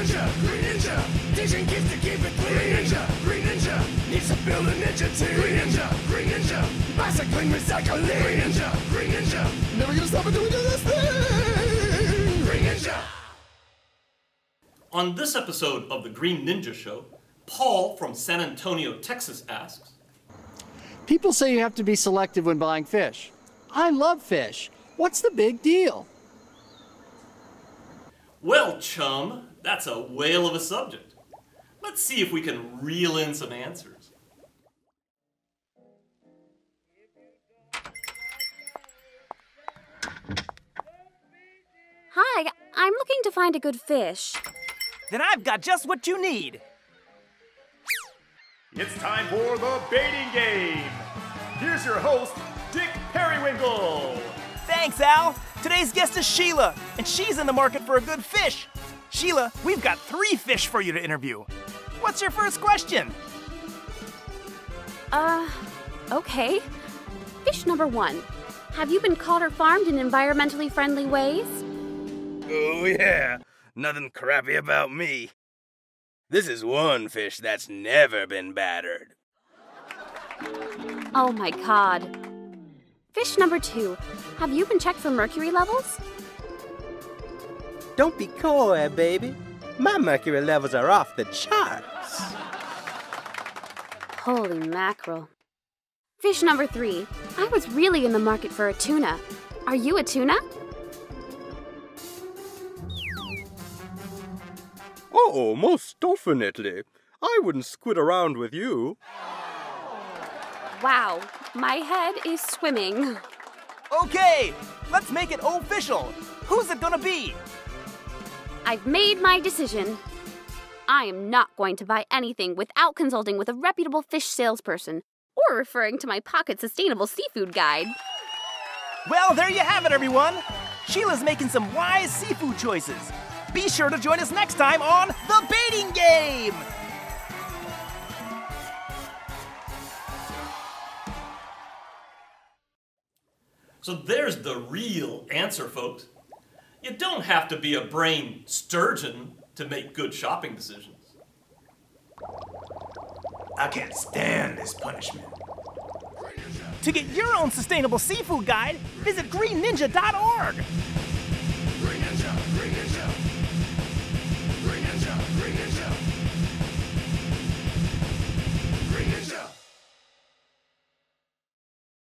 Green Ninja, teaching kids to keep it clean. Green Ninja, needs to build a ninja team. Green Ninja, bicycling, recycling. Green Ninja, never gonna stop until we do this thing. Green Ninja. On this episode of the Green Ninja Show, Paul from San Antonio, Texas asks, people say you have to be selective when buying fish. I love fish. What's the big deal? well, chum, that's a whale of a subject. Let's see if we can reel in some answers. Hi, I'm looking to find a good fish. Then I've got just what you need. It's time for the baiting game. Here's your host, Dick Periwinkle. Thanks, Al. Today's guest is Sheila, and she's in the market for a good fish. Sheila, we've got 3 fish for you to interview. What's your first question? Okay. Fish number 1. Have you been caught or farmed in environmentally friendly ways? Oh yeah, nothing crabby about me. This is one fish that's never been battered. Oh my god. Fish number 2. Have you been checked for mercury levels? Don't be coy, baby. My mercury levels are off the charts. Holy mackerel. Fish number 3. I was really in the market for a tuna. Are you a tuna? Oh, most dolphinitely. I wouldn't squid around with you. Wow, my head is swimming. Okay, let's make it official. Who's it gonna be? I've made my decision. I am not going to buy anything without consulting with a reputable fish salesperson or referring to my pocket sustainable seafood guide. Well, there you have it, everyone. Sheila's making some wise seafood choices. Be sure to join us next time on The Baiting Game! So there's the real answer, folks. You don't have to be a brain sturgeon to make good shopping decisions. I can't stand this punishment. To get your own sustainable seafood guide, visit greenninja.org. Green Ninja, Green Ninja.